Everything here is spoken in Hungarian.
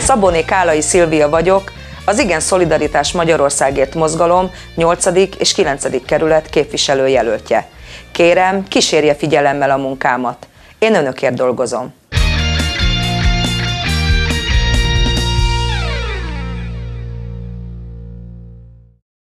Szabóné Kálai Szilvia vagyok, az Igen Szolidaritás Magyarországért mozgalom 8. és 9. kerület képviselőjelöltje. Kérem, kísérje figyelemmel a munkámat. Én önökért dolgozom.